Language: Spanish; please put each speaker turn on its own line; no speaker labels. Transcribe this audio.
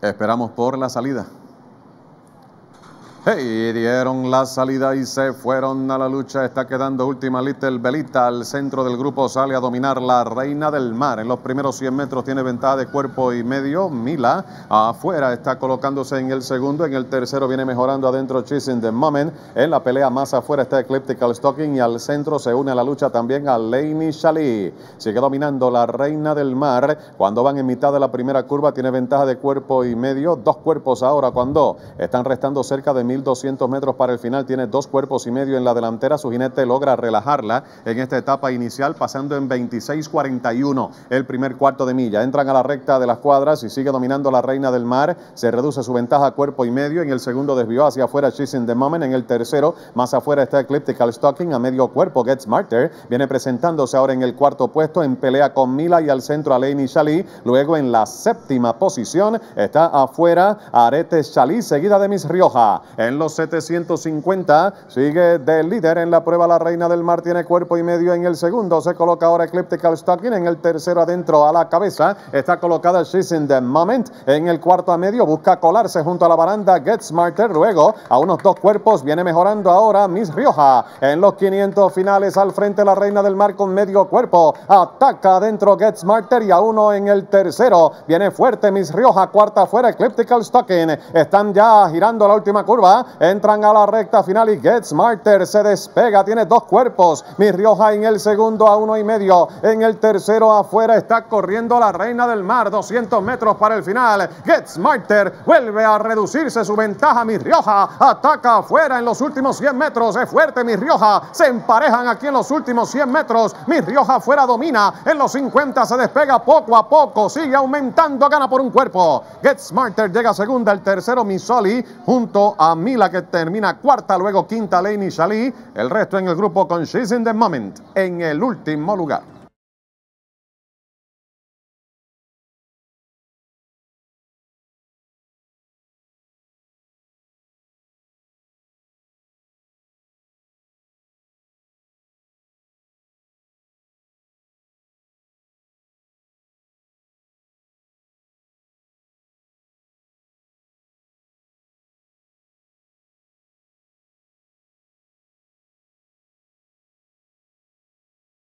Esperamos por la salida. Hey, dieron la salida y se fueron a la lucha. Está quedando última Little Belita. Al centro del grupo sale a dominar la Reina del Mar. En los primeros 100 metros tiene ventaja de cuerpo y medio. Mila afuera está colocándose en el segundo. En el tercero viene mejorando adentro Chasing the Moment. En la pelea más afuera está Ecliptical Stocking y al centro se une a la lucha también a Laney Shali. Sigue dominando la Reina del Mar. Cuando van en mitad de la primera curva tiene ventaja de cuerpo y medio. 2 cuerpos ahora cuando están restando cerca de 1200 metros para el final, tiene 2 cuerpos y medio en la delantera. Su jinete logra relajarla en esta etapa inicial, pasando en 26:41 el primer cuarto de milla. Entran a la recta de las cuadras y sigue dominando la Reina del Mar. Se reduce su ventaja a cuerpo y medio. En el segundo desvió hacia afuera Chasing the Moment. En el tercero, más afuera está Ecliptical Stocking. A medio cuerpo, Get Smarter viene presentándose ahora en el cuarto puesto, en pelea con Mila, y al centro a Laney Shali. Luego en la séptima posición está afuera Arete Shali, seguida de Miss Rioja. En los 750 sigue de líder en la prueba la Reina del Mar, tiene cuerpo y medio. En el segundo se coloca ahora Ecliptical Stocking. En el tercero adentro a la cabeza está colocada Chasing the Moment. En el cuarto a medio busca colarse junto a la baranda Get Smarter. Luego a unos 2 cuerpos viene mejorando ahora Miss Rioja. En los 500 finales al frente la Reina del Mar con medio cuerpo. Ataca adentro Get Smarter y a 1 en el tercero. Viene fuerte Miss Rioja, cuarta afuera Ecliptical Stocking. Están ya girando la última curva. Entran a la recta final y Get Smarter se despega, tiene 2 cuerpos. Miss Rioja en el segundo a 1 y medio. En el tercero afuera está corriendo la Reina del Mar, 200 metros para el final. Get Smarter vuelve a reducirse su ventaja. Miss Rioja ataca afuera en los últimos 100 metros. Es fuerte Miss Rioja, se emparejan aquí en los últimos 100 metros. Miss Rioja afuera domina. En los 50 se despega poco a poco, sigue aumentando, gana por un cuerpo. Get Smarter llega segunda, el tercero Miss Soli junto a Mila, que termina cuarta, luego quinta Laney Shali. El resto en el grupo con Chasing the Moment en el último lugar.